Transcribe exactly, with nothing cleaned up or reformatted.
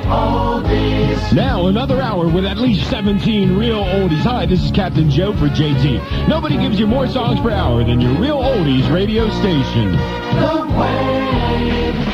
oldies. Now, another hour with at least seventeen real oldies. Hi, this is Captain Joe for J T. Nobody gives you more songs per hour than your real oldies radio station. The Wave.